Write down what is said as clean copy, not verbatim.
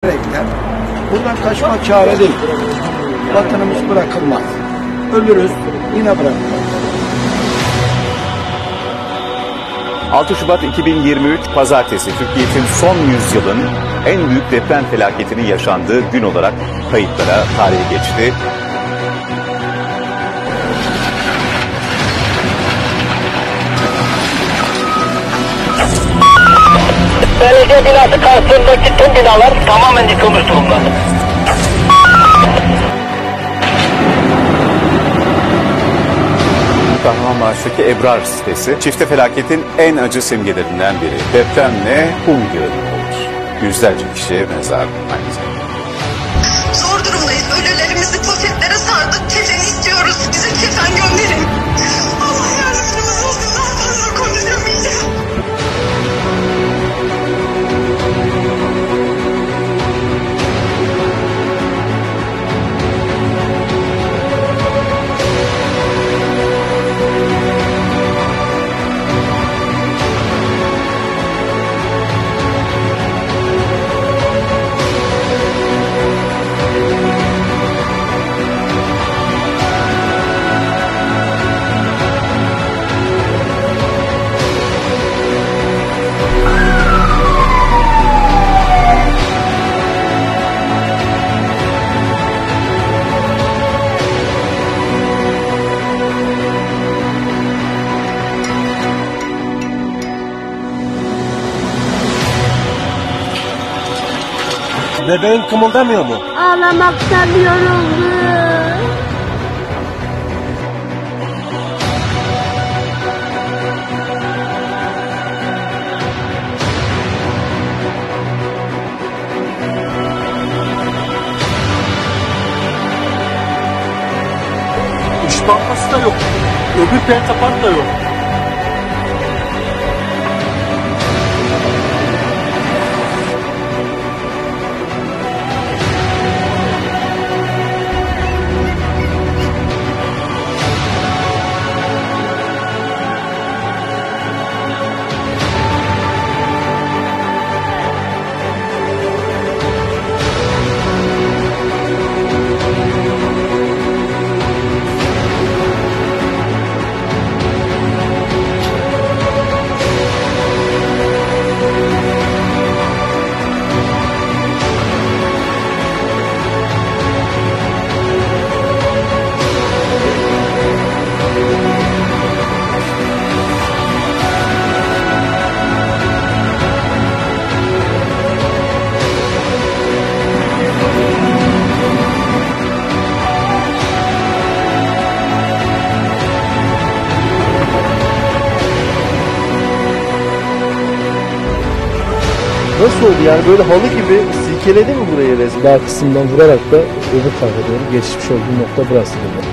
nereye gider? Buradan kaçmak çare değil. Vatanımız bırakılmaz. Ölürüz, yine bırakılmaz. 6 Şubat 2023 Pazartesi Türkiye'nin son yüzyılın en büyük deprem felaketinin yaşandığı gün olarak kayıtlara, tarihe geçti. Belediye binası karşısındaki tüm binalar tamamen yıkılmış durumda. Kahramanmaraş'taki Ebrar sitesi, çifte felaketin en acı simgelerinden biri. Depremle kum yığını oldu. Yüzlerce kişiye mezar aynı zamanda. Zor durumdayız. Ölülerimizi poşetlere sardık. Kefen istiyoruz. Bize kefen gönderin. Allah yardımcımız olsun. Daha fazla konuşamayacağım. Bebeğin kımıldamıyor mu? Ağlamaktan yoruldu. İş Bankası da yok. Öbür pentapark da yok. Nasıl oldu yani, böyle halı gibi silkeledi mi burayı resmen? Dağ kısmından vurarak da öbür tarafa doğru geçmiş olduğu nokta burası dedi.